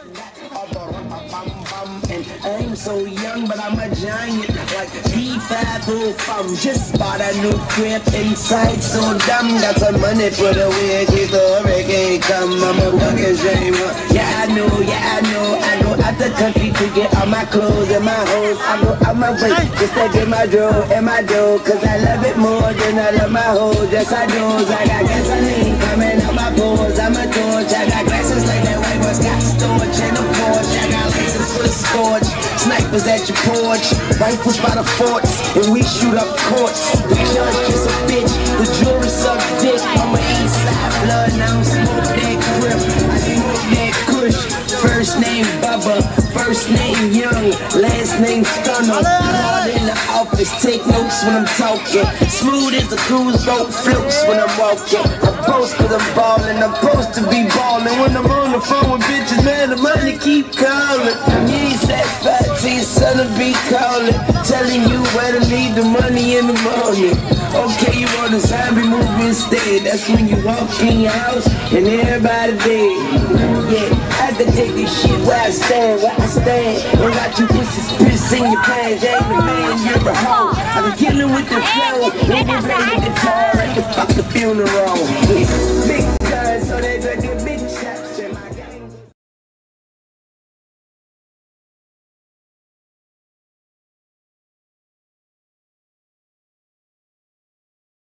And I'm so young, but I'm a giant, like D505. Just bought a new crib inside, so dumb. Got some money put away, keep the hurricane come. I'm a fucking shamer. Yeah, I know. I go out the country to get all my clothes and my hoes. I go out my way just to get my dough and my dough. Cause I love it more than I love my hoes. Yes, I do. I got gasoline coming out my pores. I'm a torch. I got glasses like that white boy's got storage and a Porsche. I got laces for the scorch. Snipers at your porch. Rifles by the forts. And we shoot up courts. The judge is a bitch. The jury suck dick. I'm a east side blood. And I don't smoke that grip. I smoke that kush. First name Bubba, first name Young, last name Stunner. Hard in the office, take notes when I'm talking. Smooth as the cruise boat floats when I'm walking. I'm supposed to I'm ballin', I'm supposed to be ballin'. When I'm on the phone with bitches, man, the money keep calling. You ain't satisfied till your son will be calling, telling you where to leave the money in the morning. Okay, you want a zombie movie instead. That's when you walk in your house and everybody dead. Yeah, I can take this shit where I stand. And got you pussies piss in your pants. You ain't the man, you're a hoe. I can kill him with the flow. And you play the guitar at the fucking funeral. Yeah.